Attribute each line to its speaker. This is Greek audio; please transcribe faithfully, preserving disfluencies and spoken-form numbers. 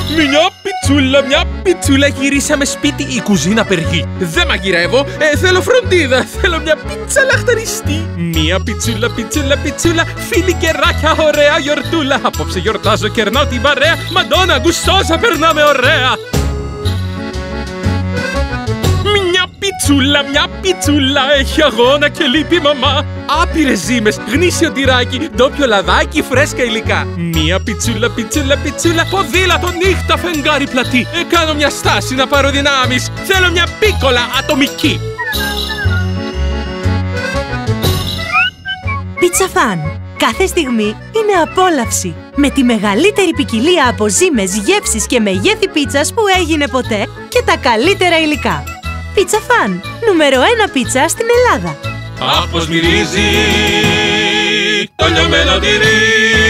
Speaker 1: Μια πιτσούλα, μια πιτσούλα, γυρίσαμε σπίτι, η κουζίνα απεργεί. Δεν μαγειρεύω, ε, θέλω φροντίδα, θέλω μια πίτσα λαχταριστή. Μια πιτσούλα, πιτσούλα, πιτσούλα, φίλοι κεράκια, ωραία γιορτούλα. Απόψε γιορτάζω, κερνάω την παρέα, Μαντόνα, γουστόζα, περνάμε ωραία. Μια πιτσούλα, μια πιτσούλα, έχει αγώνα και λείπει η μαμά. Άπειρες ζύμες, γνήσιο τυράκι, ντόπιο λαδάκι, φρέσκα υλικά. Μια πιτσούλα, πιτσούλα, πιτσούλα, ποδήλατο, νύχτα, φεγγάρι πλατή. Ε, κάνω μια στάση να πάρω δυνάμεις. Θέλω μια πίκολα ατομική.
Speaker 2: Πίτσα Φαν. Κάθε στιγμή είναι απόλαυση. Με τη μεγαλύτερη ποικιλία από ζύμες, γεύσεις και μεγέθη πίτσας που έγινε ποτέ και τα καλύτερα υλικά. Πίτσα Φαν, νούμερο ένα πίτσα στην Ελλάδα.
Speaker 1: Αχ, πως μυρίζει το λιωμένο τυρί.